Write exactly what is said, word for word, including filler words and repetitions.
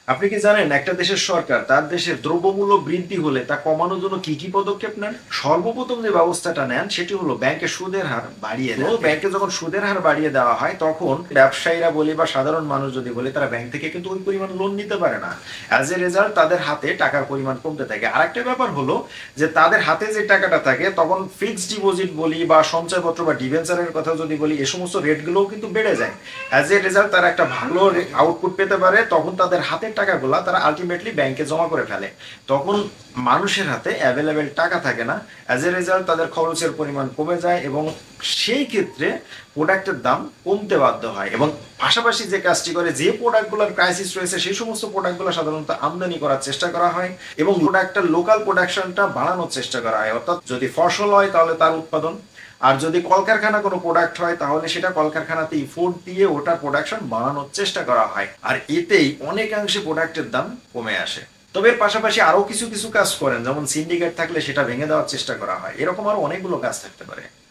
আপনি কি জানেন একটা দেশের সরকার তার দেশের দ্রব্যমূল্য বৃদ্ধি হলে তা কমানোর জন্য কি কি পদক্ষেপ নেন? সর্বপ্রথম যে ব্যবস্থাটা নেন সেটি হলো ব্যাংকে সুদের হার বাড়িয়ে দেন। ব্যাংকে যখন সুদের হার বাড়িয়ে দেওয়া হয় তখন ব্যবসায়ীরা বলি বা সাধারণ মানুষ যদি বলি তারা ব্যাংক থেকে কিন্তু ওই পরিমাণ লোন নিতে পারে না। অ্যাজ এ রেজাল্ট তাদের হাতে টাকার পরিমাণ কমতে থাকে। আরেকটা ব্যাপার হলো যে তাদের হাতে যে টাকাটা থাকে তখন ফিক্সড ডিপোজিট বলি বা সঞ্চয়পত্র বা ডিবেঞ্চারের কথা যদি বলি এ সমস্ত রেটগুলোও কিন্তু বেড়ে যায়। অ্যাজ এ রেজাল্ট তারা একটা ভালো আউটপুট পেতে পারে, তখন তাদের হাতের টাকাগুলো তারা আলটিমেটলি ব্যাংকে জমা করে ফেলে। তখন মানুষের হাতে অ্যাভেলেবেল টাকা থাকে না। অ্যাজ এ রেজাল্ট তাদের খরচের পরিমাণ কমে যায় এবং সেই ক্ষেত্রে প্রোডাক্টের দাম কমতে বাধ্য হয়। এবং পাশাপাশি যে কাজটি করে, যে প্রোডাক্টগুলোর ক্রাইসিস রয়েছে সেই সমস্ত প্রোডাক্টগুলো সাধারণত আমদানি করার চেষ্টা করা হয় এবং প্রোডাক্টটা লোকাল প্রোডাকশনটা বাড়ানোর চেষ্টা করা হয়। অর্থাৎ যদি ফসল হয় তাহলে তার উৎপাদন, আর যদি কলকারখানা কোনো প্রোডাক্ট হয় তাহলে সেটা কলকারখানাতে ইফোর্ট দিয়ে ওটার প্রোডাকশন বাড়ানোর চেষ্টা করা হয়। আর এতেই অনেকাংশে প্রোডাক্টের দাম কমে আসে। তবে এর পাশাপাশি আরো কিছু কিছু কাজ করেন, যেমন সিন্ডিকেট থাকলে সেটা ভেঙে দেওয়ার চেষ্টা করা হয়। এরকম আরো অনেকগুলো কাজ থাকতে পারে।